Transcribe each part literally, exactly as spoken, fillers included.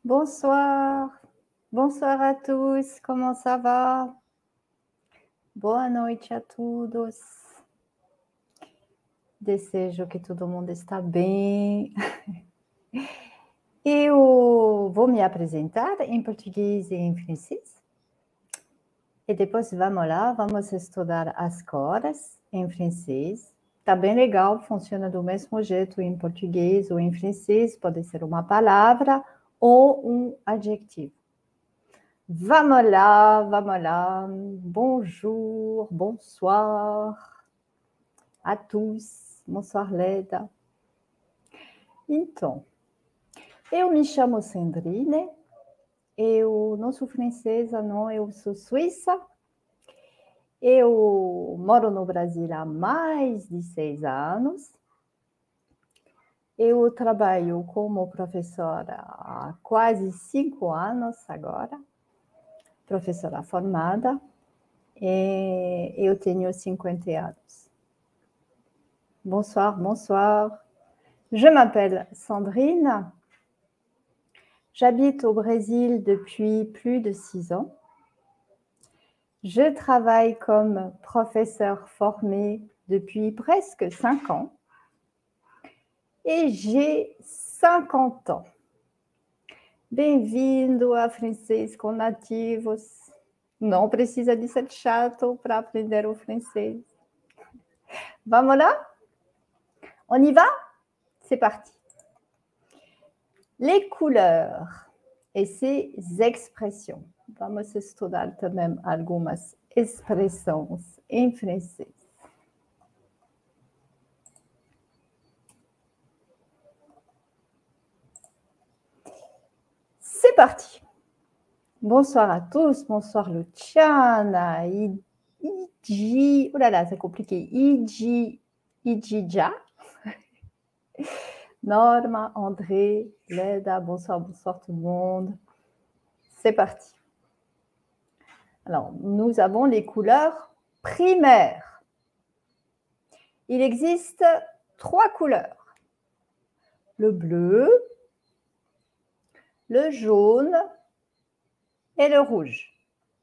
Bonsoir, bonsoir a tous, como ça va? Boa noite a todos. Desejo que todo mundo está bem. Eu vou me apresentar em português e em francês. E depois vamos lá, vamos estudar as cores em francês. Tá bem legal, funciona do mesmo jeito em português ou em francês, pode ser uma palavra ou um adjetivo. Vamos lá, vamos lá. Bonjour, bonsoir a tous. Bonsoir, Leda. Então, eu me chamo Sandrine, eu não sou francesa, não, eu sou suíça. Eu moro no Brasil há mais de seis anos. Eu trabalho como professora há quase cinco anos agora, professora formada. E eu tenho cinquenta anos. Bonsoir, bonsoir. Je m'appelle Sandrine. J'habite au Brésil depuis plus de six ans. Je travaille comme professeure formée depuis presque cinq ans. Et j'ai cinquante ans. Bem-vindo a Francês com Nativos. Não precisa de ser chato para aprender o francês. Vamos lá? On y va? C'est parti. Les couleurs et ses expressions. Vamos estudar também algumas expressões em francês. C'est parti. Bonsoir à tous. Bonsoir Luciana, Iji, oh là là, c'est compliqué. Iji, Ijija. Norma, André, Leda, bonsoir, bonsoir tout le monde. C'est parti. Alors, nous avons les couleurs primaires. Il existe trois couleurs. Le bleu, le jaune et le rouge.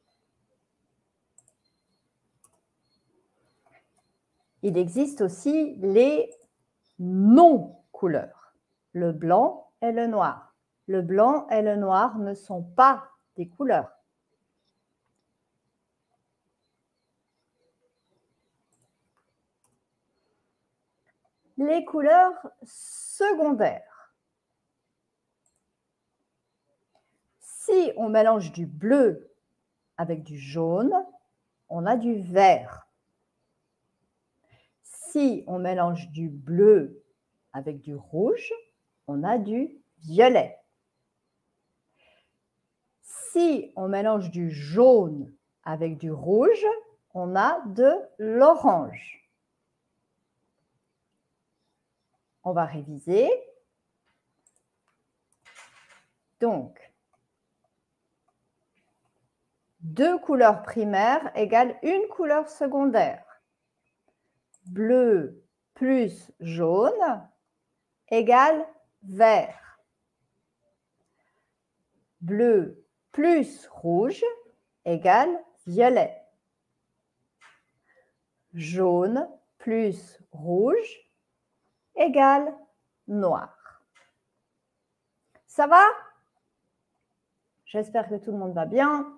Il existe aussi les non-couleurs. Le blanc et le noir. Le blanc et le noir ne sont pas des couleurs. Les couleurs secondaires. Si on mélange du bleu avec du jaune, on a du vert. Si on mélange du bleu avec du rouge, on a du violet. Si on mélange du jaune avec du rouge, on a de l'orange. On va réviser. Donc, deux couleurs primaires égale une couleur secondaire. Bleu plus jaune égale vert. Bleu plus rouge égale violet. Jaune plus rouge égale noir. Ça va? J'espère que tout le monde va bien.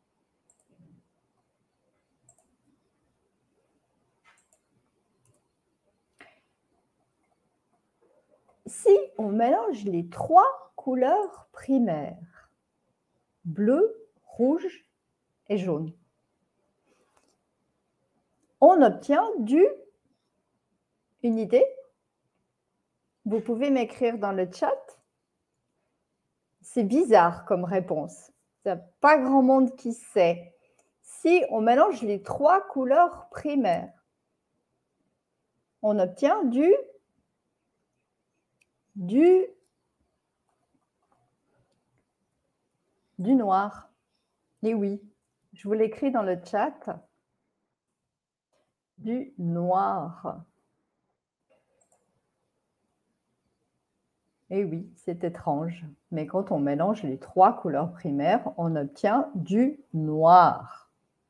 Si on mélange les trois couleurs primaires, bleu, rouge et jaune, on obtient du... Une idée? Vous pouvez m'écrire dans le chat. C'est bizarre comme réponse. Il n'y a pas grand monde qui sait. Si on mélange les trois couleurs primaires, on obtient du... du... du noir. Et oui, je vous l'écris dans le chat. Du noir. Et oui, c'est étrange, mais quand on mélange les trois couleurs primaires, on obtient du noir.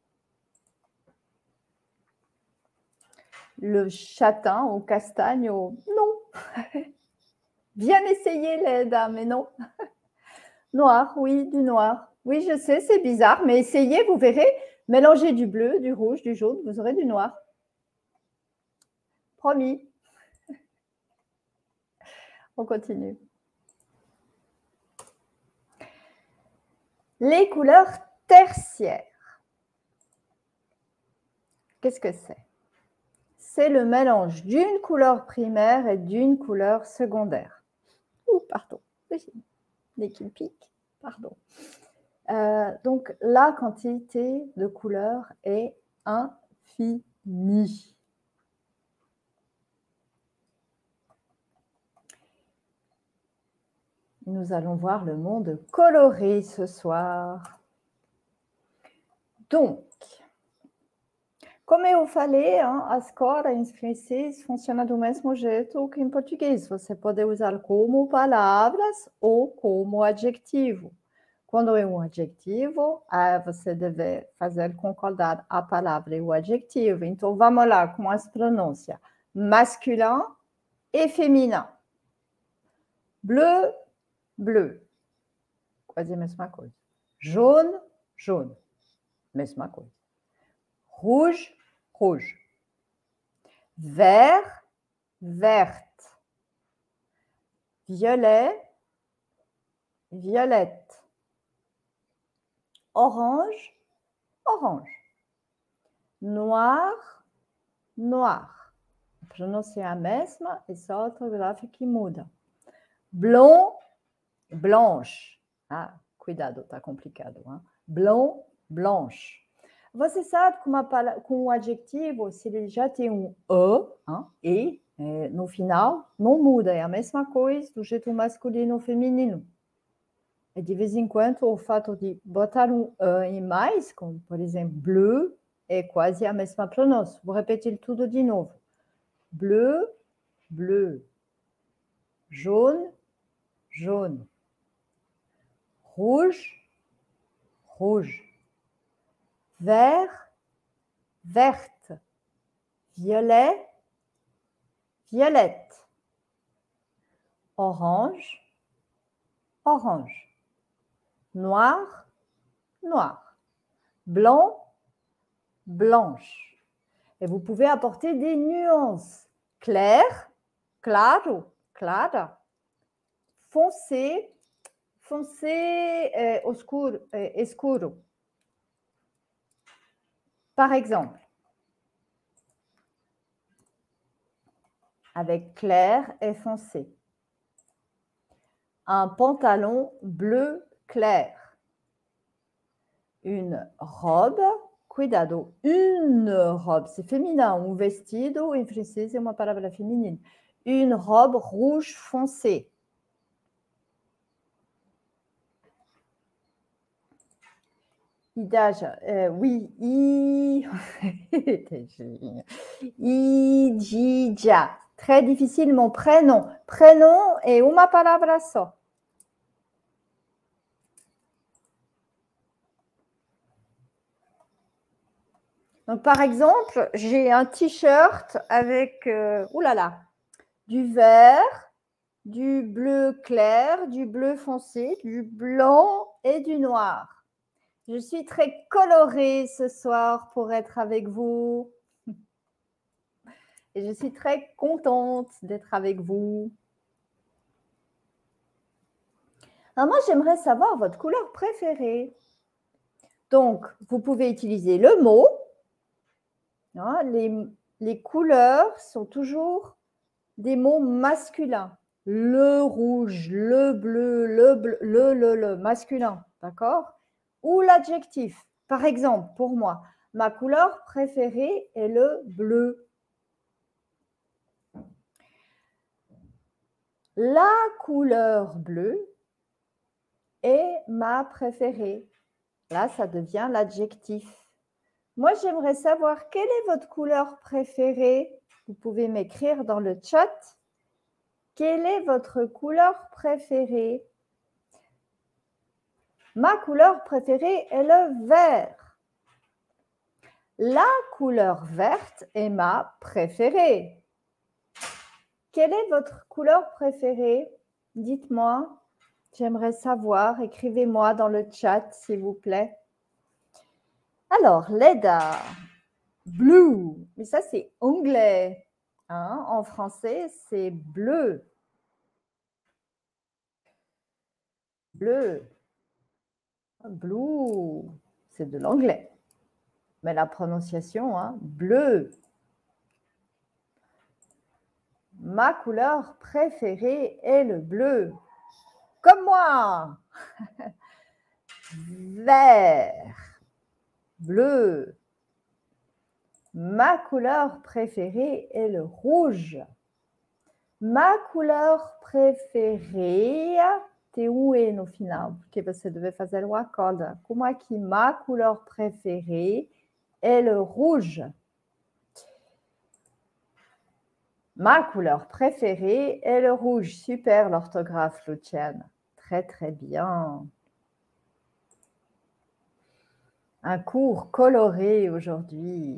Le châtain au castagne au... Non. Bien essayé, les dames, mais non. Noir, oui, du noir. Oui, je sais, c'est bizarre, mais essayez, vous verrez. Mélangez du bleu, du rouge, du jaune, vous aurez du noir. Promis. On continue. Les couleurs tertiaires. Qu'est-ce que c'est? C'est le mélange d'une couleur primaire et d'une couleur secondaire. Ouh, pardon, dès qu'il pique, pardon. Euh, donc, la quantité de couleurs est infinie. Nous allons voir le monde coloré ce soir. Donc, como eu falei, as cores em francês funcionam do mesmo jeito que em português. Você pode usar como palavras ou como adjetivo. Quando é um adjetivo, você deve fazer concordar a palavra e o adjetivo. Então, vamos lá com as pronúncias. Masculin e féminin. Bleu, bleu. Quase a mesma coisa. Jaune, jaune. Mesma coisa. Rouge, rouge. Vert, verte. Violet, violette. Orange, orange. Noir, noir. A pronúncia é a mesma e só a ortografia que muda. Blanc, blanche. Ah, cuidado, tá complicado. Hein? Blanc, blanche. Você sabe que uma, com um adjetivo, se ele já tem um E, hein, e é, no final, não muda. É a mesma coisa do jeito masculino ou feminino. E de vez em quando, o fato de botar um E em mais, como por exemplo, bleu, é quase a mesma pronúncia. Vou repetir tudo de novo. Bleu, bleu. Jaune, jaune. Rouge, rouge. Vert, verte. Violet, violette. Orange, orange. Noir, noir. Blanc, blanche. Et vous pouvez apporter des nuances. Clair, claro, clara. Foncé, foncé, euh, oscuro, euh, escuro. Par exemple, avec clair et foncé. Un pantalon bleu clair. Une robe, cuidado, une robe, c'est féminin, um vestido, em francês é uma palavra feminine. Une robe rouge foncé. Idade, euh, oui, I... Idija. Très difficile, mon prénom. Prénom é uma palavra só. Donc, par exemple, j'ai un t-shirt avec, euh, oulala, du vert, du bleu clair, du bleu foncé, du blanc et du noir. Je suis très colorée ce soir pour être avec vous. Et je suis très contente d'être avec vous. Alors moi, j'aimerais savoir votre couleur préférée. Donc, vous pouvez utiliser le mot. Hein, les, les couleurs sont toujours des mots masculins. Le rouge, le bleu, le bleu, le, le, le, masculin, d'accord? Ou l'adjectif. Par exemple, pour moi, ma couleur préférée est le bleu. La couleur bleue est ma préférée. Là, ça devient l'adjectif. Moi, j'aimerais savoir quelle est votre couleur préférée. Vous pouvez m'écrire dans le chat. Quelle est votre couleur préférée? Ma couleur préférée est le vert. La couleur verte est ma préférée. Quelle est votre couleur préférée? Dites-moi. J'aimerais savoir. Écrivez-moi dans le chat, s'il vous plaît. Alors, Leda, blue. Mais ça, c'est anglais. Hein? En français, c'est bleu. Bleu. Blue, c'est de l'anglais. Mais la prononciation, hein, bleu. Ma couleur préférée est le bleu. Comme moi. Vert. Bleu. Ma couleur préférée est le rouge. Ma couleur préférée, te ué no final, porque você deve fazer o acorda. Como aqui, ma couleur préférée est le rouge. Ma couleur préférée est le rouge. Super l'orthographe, Luciane. Très, très bien. Un cours coloré aujourd'hui.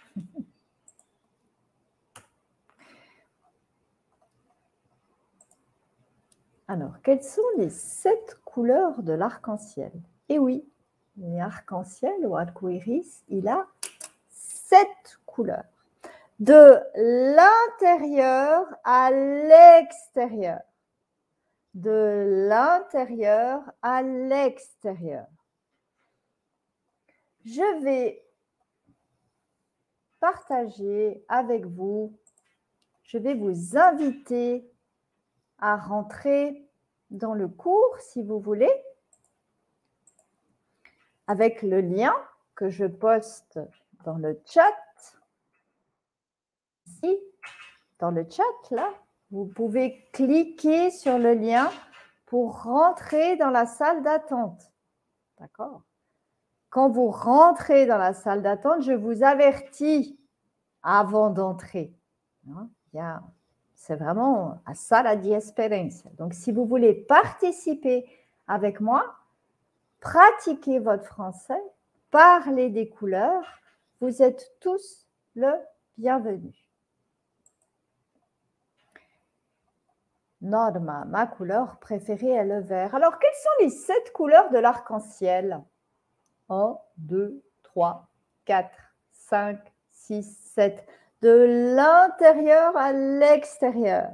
Alors, quelles sont les sept couleurs de l'arc-en-ciel? Eh oui, l'arc-en-ciel ou arco-iris, il a sept couleurs. De l'intérieur à l'extérieur. De l'intérieur à l'extérieur. Je vais partager avec vous, je vais vous inviter à rentrer dans le cours, si vous voulez, avec le lien que je poste dans le chat. Ici, dans le chat, là, vous pouvez cliquer sur le lien pour rentrer dans la salle d'attente. D'accord? Quand vous rentrez dans la salle d'attente, je vous avertis avant d'entrer. C'est vraiment à sala di esperienza. Donc, si vous voulez participer avec moi, pratiquer votre français, parler des couleurs, vous êtes tous le bienvenu. Norma, ma couleur préférée est le vert. Alors, quelles sont les sept couleurs de l'arc-en-ciel? un, deux, trois, quatre, cinq, six, sept. De l'intérieur à l'extérieur.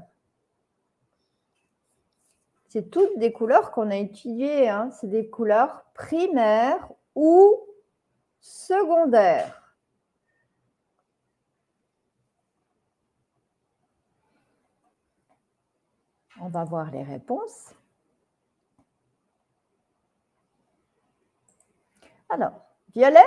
C'est toutes des couleurs qu'on a étudiées. Hein. C'est des couleurs primaires ou secondaires. On va voir les réponses. Alors, violet,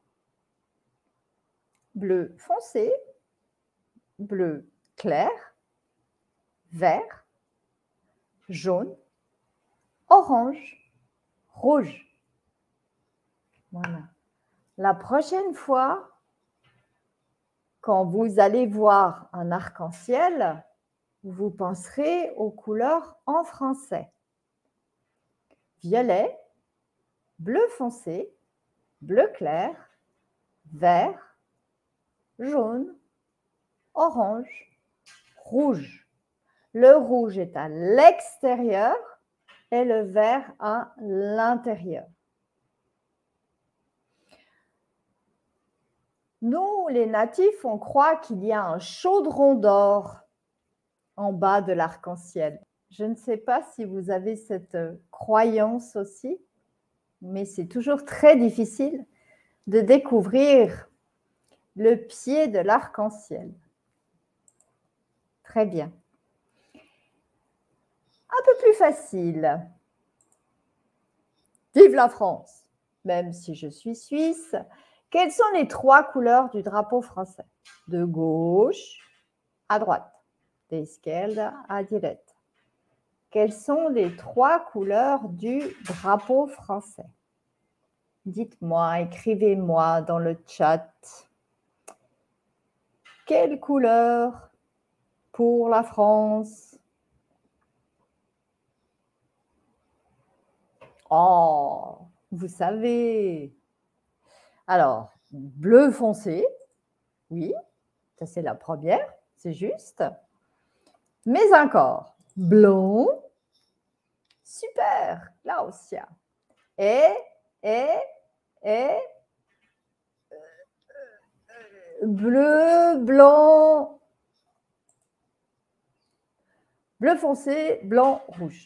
bleu foncé, bleu clair, vert, jaune, orange, rouge. Voilà. La prochaine fois, quand vous allez voir un arc-en-ciel, vous penserez aux couleurs en français. Violet, bleu foncé, bleu clair, vert, jaune, orange, rouge. Le rouge est à l'extérieur et le vert à l'intérieur. Nous, les natifs, on croit qu'il y a un chaudron d'or en bas de l'arc-en-ciel. Je ne sais pas si vous avez cette croyance aussi, mais c'est toujours très difficile de découvrir le pied de l'arc-en-ciel. Très bien. Un peu plus facile. Vive la France! Même si je suis suisse, quelles sont les trois couleurs du drapeau français? De gauche à droite, de izquierda à direita. Quelles sont les trois couleurs du drapeau français? Dites-moi, écrivez-moi dans le chat. Quelle couleur pour la France? Oh, vous savez. Alors, bleu foncé, oui, ça c'est la première, c'est juste. Mais encore, blanc, super, là aussi. Et, et, et, bleu, blanc, bleu foncé, blanc, rouge.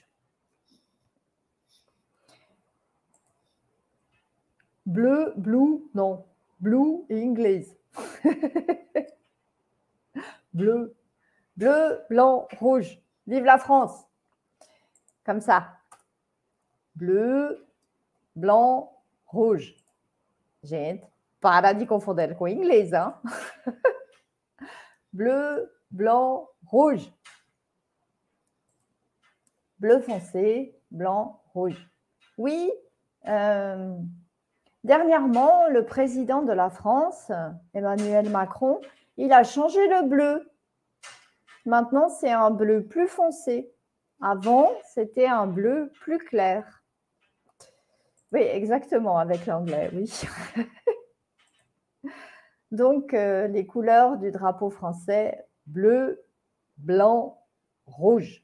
Bleu, blue, non. Blue et anglaise. Bleu, bleu, blanc, rouge. Vive la France. Comme ça. Bleu, blanc, rouge. Gente, para de confonder com inglês, hein? Bleu, blanc, rouge. Bleu foncé, blanc, rouge. Oui, euh, dernièrement, le président de la France, Emmanuel Macron, il a changé le bleu. Maintenant, c'est un bleu plus foncé. Avant, c'était un bleu plus clair. Oui, exactement, avec l'anglais, oui. Donc, euh, les couleurs du drapeau français, bleu, blanc, rouge.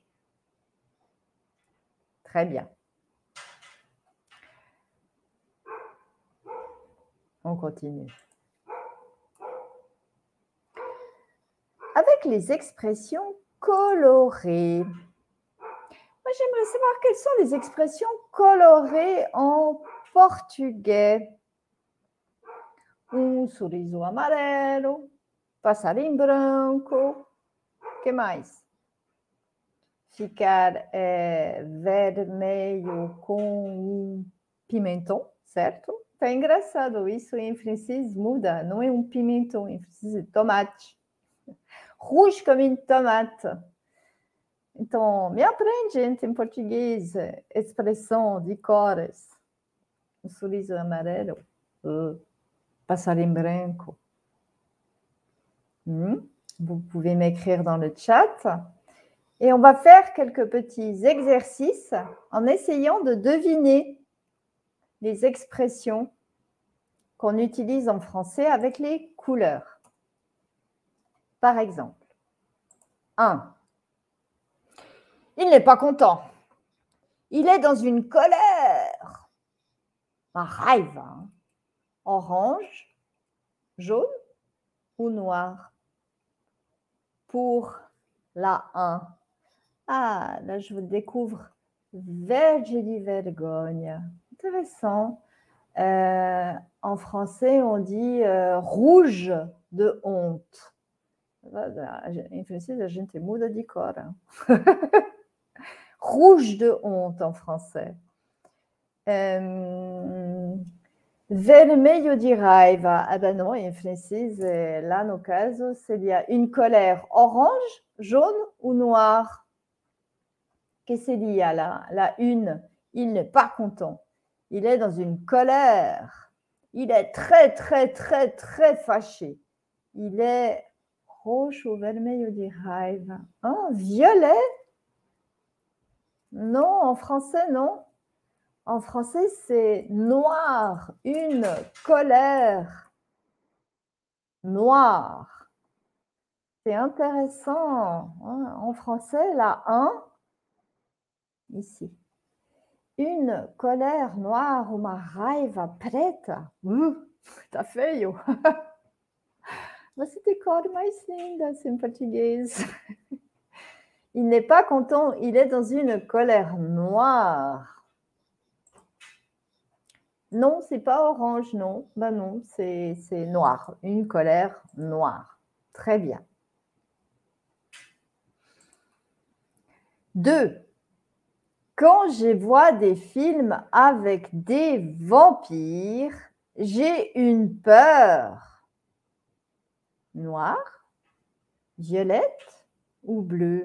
Très bien. On continue. Avec les expressions colorées. Moi, j'aimerais savoir quelles sont les expressions colorées en portugais. Um sorriso amarelo, passarinho branco, que mais? Ficar é, vermelho com um pimentão, certo? Tá engraçado, isso em francês muda, não é um pimentão, em francês é tomate. Rouge comme une tomate. Então, me aprende, gente, em português, expressão de cores. Um sorriso amarelo, uh, passarinho branco. Hmm? Vous pouvez m'écrire dans le chat. Et on va faire quelques petits exercices en essayant de deviner les expressions qu'on utilise en français avec les couleurs. Par exemple, un. Il n'est pas content. Il est dans une colère. Un rêve. Hein? Orange, jaune ou noir? Pour la un. Ah, là, je vous découvre verde de vergogne. Intéressant. Euh, en français, on dit euh, rouge de honte. Em francês, a gente muda de cor. Rouge de honte en français. Euh, vermelho de raiva. Ah ben non, em francês, là, no caso, seria une colère orange, jaune ou noire? Qu'est-ce qu'il y a là? La une, il n'est pas content. Il est dans une colère. Il est très, très, très, très fâché. Il est roxo, vermelho de raiva. Oh, violet? Non, en français, non. En français, c'est noir, une colère noire. C'est intéressant. En français, la un, ici. Une colère noire, uma raiva preta. Uh, tá feio. Você tem cor mais linda, em português. Il n'est pas content, il est dans une colère noire. Non, c'est pas orange, non. Ben non, c'est noir. Une colère noire. Très bien. Deux. Quand je vois des films avec des vampires, j'ai une peur. Noire, violette ou bleu?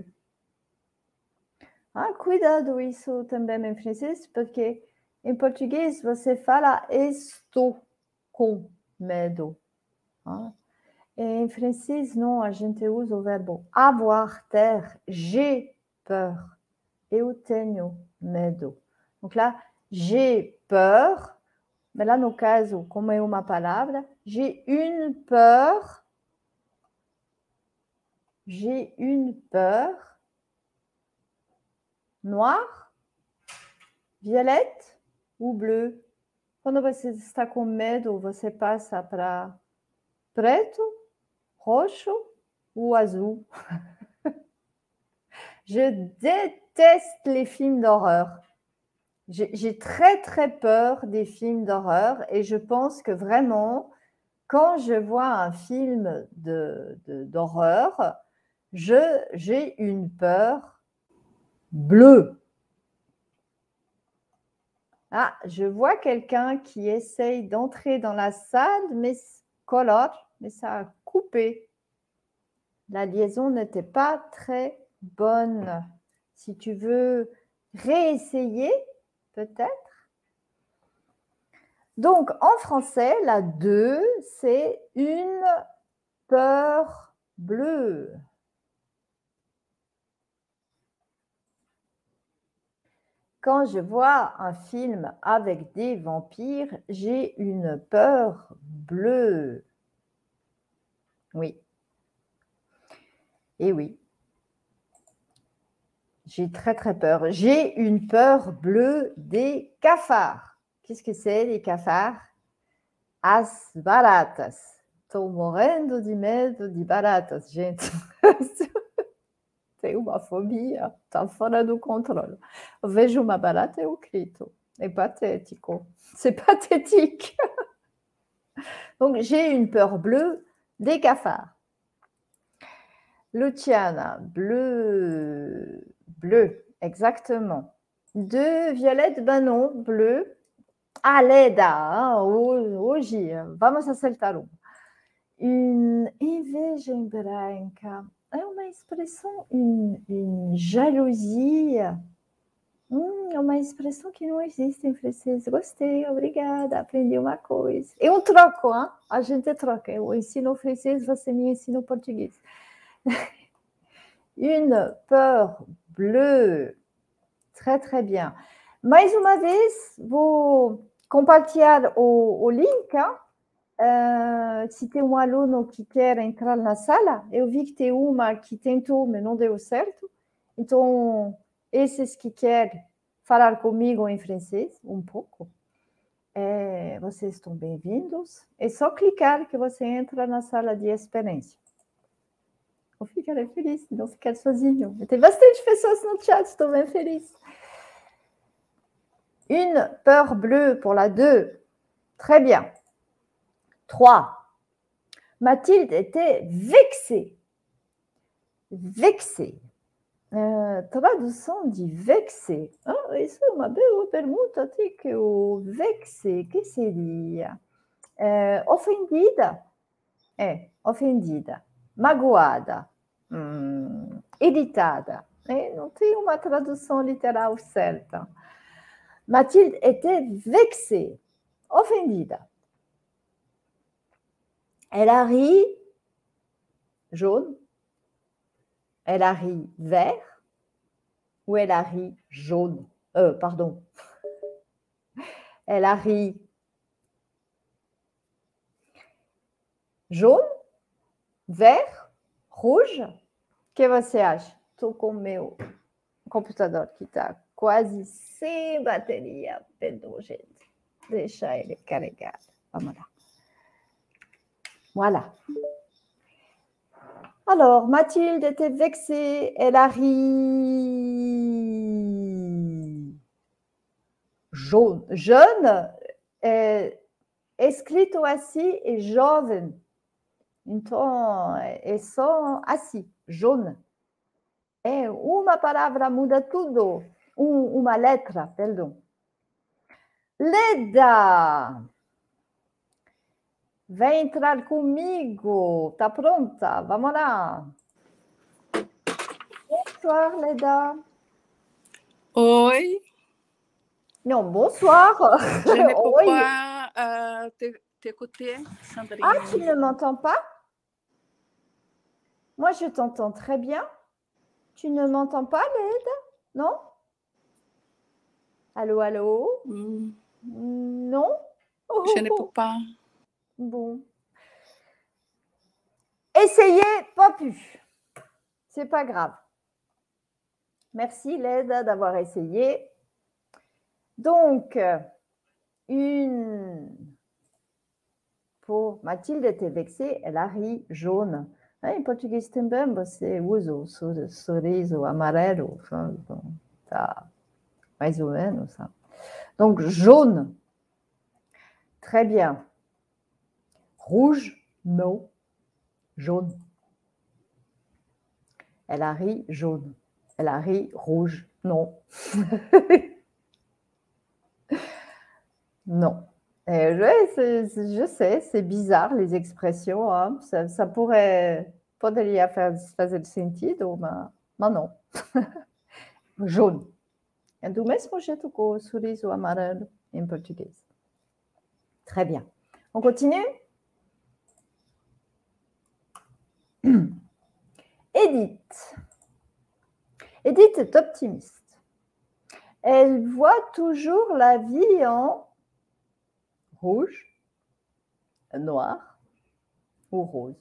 Ah, cuidado isso também em francês, porque em português você fala estou com medo. Ah. Em francês, não, a gente usa o verbo avoir, ter, j'ai peur. Eu tenho medo. Donc là, J'ai peur. Mais là, no caso, como é uma palavra, j'ai une peur. J'ai une peur. Noire, violette ou bleu? Quando você está com medo, você passa para preto, roxo ou azul? Je déteste les films d'horreur. J'ai très très peur des films d'horreur et je pense que vraiment, quand je vois un film d'horreur, de, de, j'ai une peur bleue. Ah, je vois quelqu'un qui essaye d'entrer dans la salle, mais color, mais ça a coupé. La liaison n'était pas très bonne. Si tu veux réessayer, peut-être. Donc, en français, la deux, c'est une peur bleue. Quand je vois un film avec des vampires, j'ai une peur bleue. Oui. Et oui. J'ai très, très peur. J'ai une peur bleue des cafards. Qu'est-ce que c'est, les cafards? As baratas. Estou morrendo de medo de baratas, gente. Tenho uma fobia, está fora do controle. Eu vejo uma barata e eu grito. É pathético. C'est pathétique. Donc, j'ai une peur bleue des cafards. Luciana, bleu, bleu, exactement. De Violette, ben non, bleu. Ah, Leda, hein, hoje, vamos acertar um. Une inveja em branca. É uma expressão, une, une jalousie. Hum, é uma expressão que não existe em francês. Gostei, obrigada, aprendi uma coisa. Eu troco, hein? A gente troca. Eu ensino francês, você me ensina português. Une peur bleue. Très, très bien. Mais uma vez, vou compartilhar o, o link. Hein? Uh, se tem um aluno que quer entrar na sala, eu vi que tem uma que tentou, mas não deu certo. Então, esses que querem falar comigo em francês, um pouco, é, vocês estão bem-vindos. É só clicar que você entra na sala de experiência. Eu ficarei feliz de não ficar sozinho. Tem bastante pessoas no chat, estou bem feliz. Une peur bleue pour la deux. Très bien. trois. Mathilde était vexée. Vexée. Uh, tradução de vexé. Ah, isso é uma boa pergunta, que o vexé, que seria? Uh, ofendida. É, ofendida. Magoada. Hum, irritada. É, não tem uma tradução literal certa. Mathilde était vexée. Ofendida. Elle a ri jaune. Elle a ri vert ou elle a ri jaune? Euh, pardon. Elle a ri jaune, vert, rouge. O que você acha? Estou com o meu computador que está quase sem bateria. Perdão, gente. Deixa ele carregado. Vamos lá. Voilà. Alors, Mathilde était vexée, elle a ri jaune. Jeune, é escrito assim, é jovem. Então, é só assim, jaune. É uma palavra muda tudo. Um, uma letra, perdão. Leda. Vem entrar comigo. Tá pronta? Vamos lá. Bonsoir, Leda. Oi. Non, bonsoir. Je ne peux pas euh, t'écouter, Sandrine. Ah, tu ne m'entends pas? Moi, je t'entends très bien. Tu ne m'entends pas, Leda? Non? Allô, allô? Hum, Non? je ne peux pas. Bon. Essayez, pas plus. C'est pas grave. Merci, Leda, d'avoir essayé. Donc, une... Pour Mathilde était vexée, elle a ri jaune. Em português também você usa o sorriso amarelo. Tá mais ou menos ça. Donc, jaune. Très bien. Rouge, non. Jaune. Elle a ri jaune. Elle a ri rouge, non. Non. Et je, je sais, c'est bizarre les expressions. Hein. Ça, ça pourrait poderia fazer sentido, mas, mas não. Jaune. É do mesmo jeito que o sorriso amarelo em português. Très bien. On continue? Edith. Edith est optimiste. Elle voit toujours la vie en rouge, noir ou rose.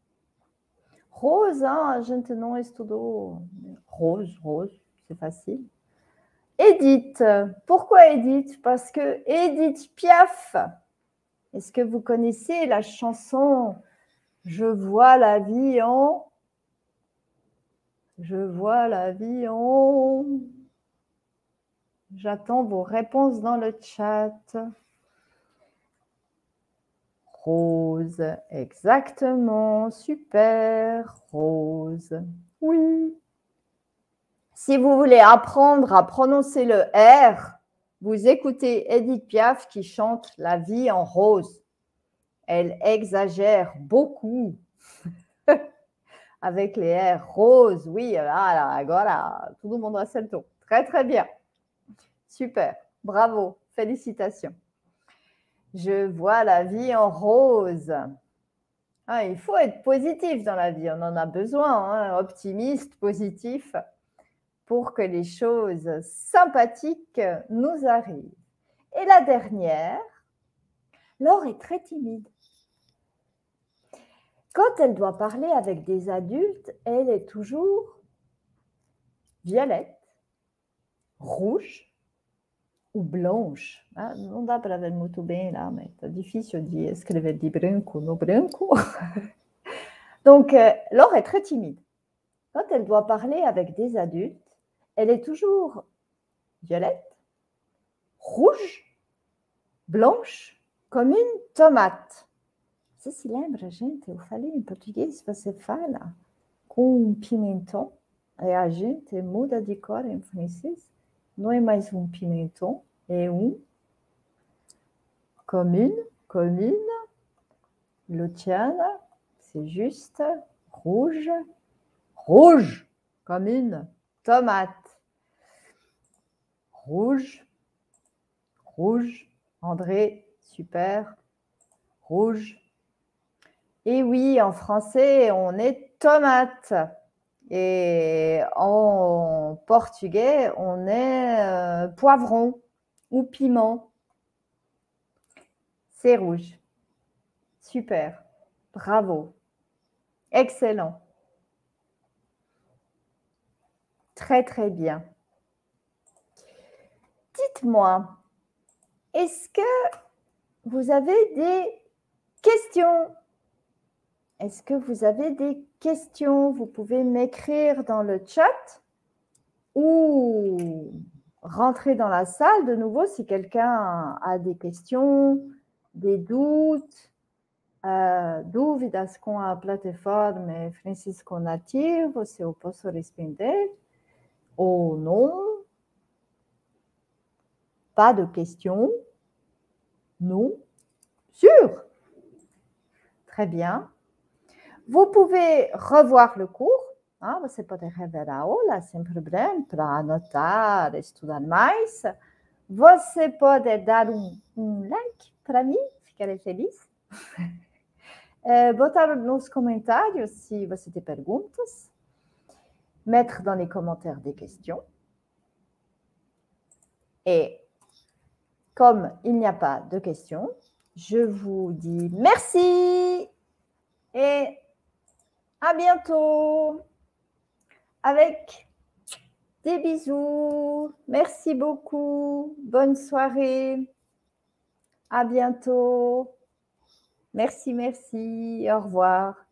Rose, hein, a gente não estudou. Rose, rose, c'est facile. Edith. Pourquoi Edith? Parce que Edith Piaf, est-ce que vous connaissez la chanson « Je vois la vie en... Je vois la vie en... » J'attends vos réponses dans le chat. Rose, exactement, super, rose, oui. Si vous voulez apprendre à prononcer le R, vous écoutez Edith Piaf qui chante La vie en rose. Elle exagère beaucoup avec les R. Rose, oui, là, voilà, tout le monde acertou. Très, très bien. Super, bravo, félicitations. Je vois la vie en rose. Ah, il faut être positif dans la vie, on en a besoin, hein, optimiste, positif, pour que les choses sympathiques nous arrivent. Et la dernière, Laure est très timide. Quand elle doit parler avec des adultes, elle est toujours violette, rouge ou blanche. Ah, não dá para ver muito bem lá, mas é difícil de escrever de branco no branco. Donc, euh, Laure est très timide. Quand elle doit parler avec des adultes, elle est toujours violette, rouge, blanche, comme une tomate. Você se lembra, gente? Eu falei em português, você fala com um pimentão, e a gente muda de cor em francês. Não é mais um pimentão, é um comme une, comme une. Luciana, c'est juste rouge, rouge, comme une tomate. Rouge, rouge. André, super. Rouge. Et oui, en français, on est tomate. Et en portugais, on est euh, poivron ou piment. C'est rouge. Super. Bravo. Excellent. Très, très bien. Dites-moi, est-ce que vous avez des questions? Est-ce que vous avez des questions? Vous pouvez m'écrire dans le chat ou rentrer dans la salle de nouveau si quelqu'un a des questions, des doutes, uh, dúvidas com a plataforma Francisco Nativo, se eu posso responder ou non. Pas de questions? Non? Sûr? Très bien. Vous pouvez revoir le cours. Ah, você pode rever a aula sem problema para anotar, estudar mais. Você pode dar um, um like para mim, ficarei feliz. É, botar nos comentários se você tem perguntas. Mettre dans les commentaires des questions. Et comme il n'y a pas de questions, je vous dis merci et à bientôt avec des bisous. Merci beaucoup. Bonne soirée. À bientôt. Merci, merci. Au revoir.